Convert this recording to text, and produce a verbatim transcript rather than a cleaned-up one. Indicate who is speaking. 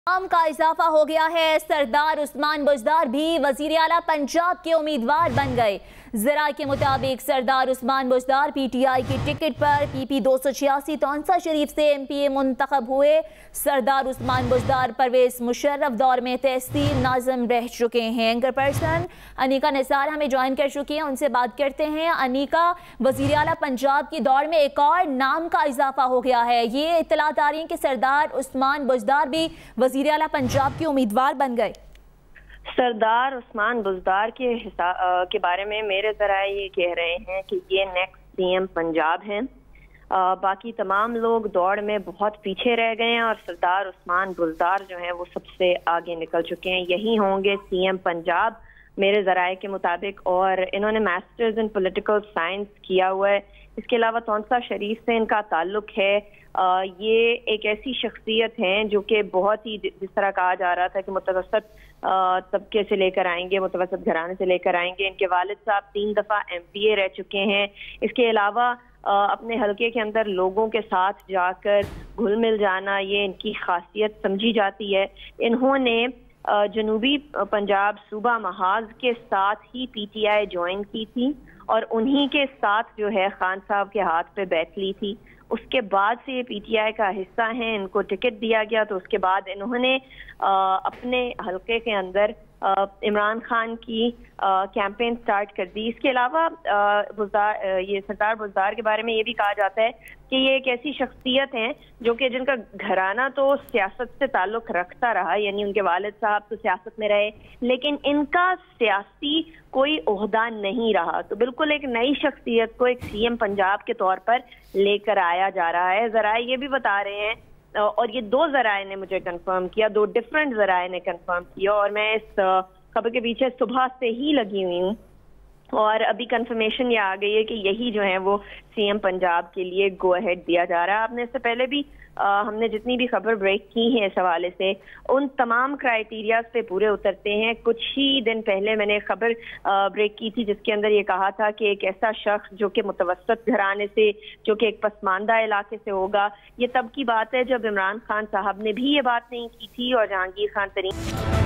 Speaker 1: नाम का इजाफा हो गया है। सरदार उस्मान बुज़दार भी वज़ीर आला पंजाब के उम्मीदवार बन गए। ज़राए के मुताबिक सरदार उस्मान बुज़दार पीटीआई की टिकट पर पीपी दो सौ छियासी तौनसा शरीफ से एमपीए मुंतखब हुए। सरदार उस्मान बुज़दार परवेज मुशर्रफ दौर में तहसील नाज़िम रह चुके हैं। एंकर पर्सन अनीका निसार हमें ज्वाइन कर चुकी हैं, उनसे बात करते हैं। अनीका, वज़ीर आला पंजाब की दौड़ में एक और नाम का इजाफा हो गया है। ये इत्तलात आ रही है कि सरदार उस्मान बुज़दार भी वज़ीर आला पंजाब के उम्मीदवार बन गए।
Speaker 2: सरदार उस्मान बुज़दार के के बारे में मेरे ज़राए ये कह रहे हैं कि ये नेक्स्ट सीएम पंजाब हैं। बाकी तमाम लोग दौड़ में बहुत पीछे रह गए हैं और सरदार उस्मान बुज़दार जो हैं वो सबसे आगे निकल चुके हैं। यही होंगे सीएम पंजाब मेरे ज़राए के मुताबिक। और इन्होंने मास्टर्स इन पॉलिटिकल साइंस किया हुआ है। इसके अलावा तौनसा शरीफ से इनका ताल्लुक है। आ, ये एक ऐसी शख्सियत हैं जो कि बहुत ही, जिस तरह कहा जा रहा था कि मुतवसत तबके से लेकर आएंगे, मुतवसत घराने से लेकर आएंगे। इनके वालिद साहब तीन दफ़ा एमपीए रह चुके हैं। इसके अलावा अपने हलके के अंदर लोगों के साथ जाकर घुल मिल जाना, ये इनकी खासियत समझी जाती है। इन्होंने जनूबी पंजाब सूबा महाज के साथ ही पीटीआई ज्वाइन की थी और उन्हीं के साथ जो है खान साहब के हाथ पे बैठ ली थी। उसके बाद से ये पीटीआई का हिस्सा हैं, इनको टिकट दिया गया तो उसके बाद इन्होंने आ, अपने हलके के अंदर आ, इमरान खान की कैंपेन स्टार्ट कर दी। इसके अलावा बुज़दार ये सरदार बुज़दार के बारे में ये भी कहा जाता है कि ये एक ऐसी शख्सियत हैं जो कि जिनका घराना तो सियासत से ताल्लुक रखता रहा, यानी उनके वालिद साहब तो सियासत में रहे, लेकिन इनका सियासी कोई ओहदा नहीं रहा। तो बिल्कुल एक नई शख्सियत को एक सीएम पंजाब के तौर पर लेकर आया जा रहा है। ज़राए ये भी बता रहे हैं, और ये दो ज़राए ने मुझे कंफर्म किया, दो डिफरेंट ज़राए ने कंफर्म किया, और मैं इस खबर के पीछे सुबह से ही लगी हुई हूँ और अभी कंफर्मेशन ये आ गई है कि यही जो है वो सीएम पंजाब के लिए गो अहेड दिया जा रहा है। आपने इससे पहले भी आ, हमने जितनी भी खबर ब्रेक की है इस हवाले से, उन तमाम क्राइटेरियाज पे पूरे उतरते हैं। कुछ ही दिन पहले मैंने खबर ब्रेक की थी जिसके अंदर ये कहा था कि एक ऐसा शख्स जो कि मुतवस्सत घराने से, जो कि एक पसमानदा इलाके से होगा। ये तब की बात है जब इमरान खान साहब ने भी ये बात नहीं की थी और जहांगीर खान तरीन